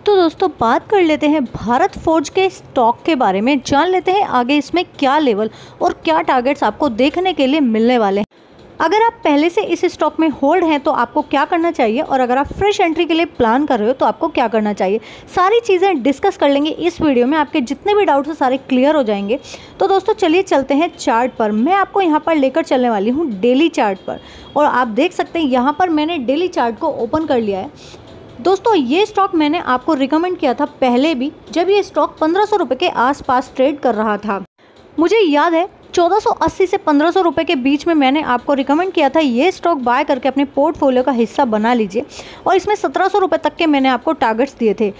तो दोस्तों बात कर लेते हैं भारत फोर्ज के स्टॉक के बारे में। जान लेते हैं आगे इसमें क्या लेवल और क्या टारगेट्स आपको देखने के लिए मिलने वाले हैं। अगर आप पहले से इस स्टॉक में होल्ड हैं तो आपको क्या करना चाहिए, और अगर आप फ्रेश एंट्री के लिए प्लान कर रहे हो तो आपको क्या करना चाहिए, सारी चीज़ें डिस्कस कर लेंगे इस वीडियो में। आपके जितने भी डाउट्स हैं सारे क्लियर हो जाएंगे। तो दोस्तों चलिए चलते हैं चार्ट पर। मैं आपको यहाँ पर लेकर चलने वाली हूँ डेली चार्ट पर, और आप देख सकते हैं यहाँ पर मैंने डेली चार्ट को ओपन कर लिया है। दोस्तों ये स्टॉक मैंने आपको रिकमेंड किया था पहले भी, जब ये स्टॉक 1500 रुपये के आसपास ट्रेड कर रहा था। मुझे याद है 1480 से 1500 रुपये के बीच में मैंने आपको रिकमेंड किया था ये स्टॉक बाय करके अपने पोर्टफोलियो का हिस्सा बना लीजिए, और इसमें 1700 रुपये तक के मैंने आपको टारगेट्स दिए थे।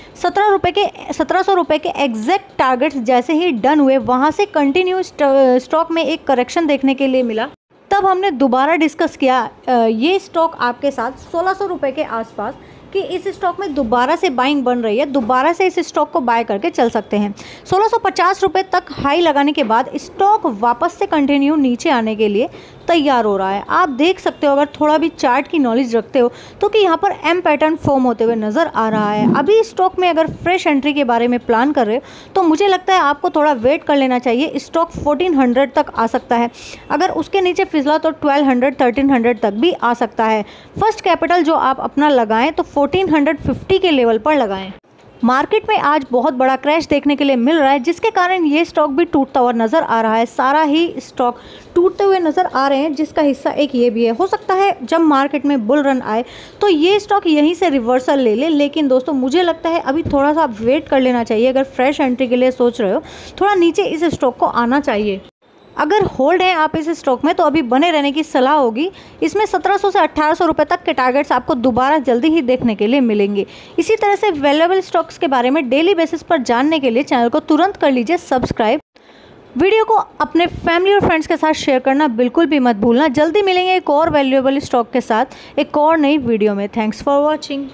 1700 रुपये के एग्जैक्ट टारगेट्स जैसे ही डन हुए, वहाँ से कंटिन्यू स्टॉक में एक करेक्शन देखने के लिए मिला। तब हमने दोबारा डिस्कस किया ये स्टॉक आपके साथ 1600 रुपये के आसपास कि इस स्टॉक में दोबारा से बाइंग बन रही है, दोबारा से इस स्टॉक को बाय करके चल सकते हैं। 1650 रुपये तक हाई लगाने के बाद स्टॉक वापस से कंटिन्यू नीचे आने के लिए तैयार हो रहा है। आप देख सकते हो, अगर थोड़ा भी चार्ट की नॉलेज रखते हो तो कि यहाँ पर एम पैटर्न फॉर्म होते हुए नज़र आ रहा है। अभी स्टॉक में अगर फ्रेश एंट्री के बारे में प्लान कर रहे हो तो मुझे लगता है आपको थोड़ा वेट कर लेना चाहिए। स्टॉक 1400 तक आ सकता है, अगर उसके नीचे फिसला तो 1200 1300 तक भी आ सकता है। फर्स्ट कैपिटल जो आप अपना लगाएं तो 1450 के लेवल पर लगाएं। मार्केट में आज बहुत बड़ा क्रैश देखने के लिए मिल रहा है, जिसके कारण ये स्टॉक भी टूटता हुआ नज़र आ रहा है। सारा ही स्टॉक टूटते हुए नज़र आ रहे हैं, जिसका हिस्सा एक ये भी है। हो सकता है जब मार्केट में बुल रन आए तो ये स्टॉक यहीं से रिवर्सल ले ले, लेकिन दोस्तों मुझे लगता है अभी थोड़ा सा वेट कर लेना चाहिए। अगर फ्रेश एंट्री के लिए सोच रहे हो, थोड़ा नीचे इस स्टॉक को आना चाहिए। अगर होल्ड हैं आप इस स्टॉक में तो अभी बने रहने की सलाह होगी। इसमें 1700 से 1800 रुपये तक के टारगेट्स आपको दोबारा जल्दी ही देखने के लिए मिलेंगे। इसी तरह से वैल्यूएबल स्टॉक्स के बारे में डेली बेसिस पर जानने के लिए चैनल को तुरंत कर लीजिए सब्सक्राइब। वीडियो को अपने फैमिली और फ्रेंड्स के साथ शेयर करना बिल्कुल भी मत भूलना। जल्दी मिलेंगे एक और वैल्यूएबल स्टॉक के साथ एक और नई वीडियो में। Thanks for watching.